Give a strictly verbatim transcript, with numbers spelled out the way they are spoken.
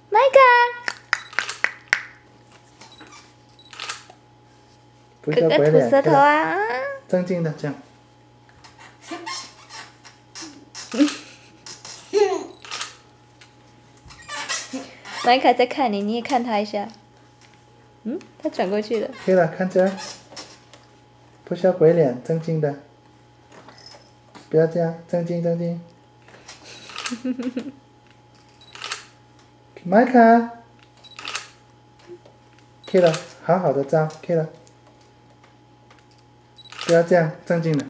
Micah， 哥哥吐舌头啊！ 正经的这样。 Micah在看你，你也看他一下。嗯，他转过去了。 可以了，看这儿。不需要鬼脸，正经的。不要这样，正经正经。Micah， 可以了，好好的照，可以了。不要这样，正经的。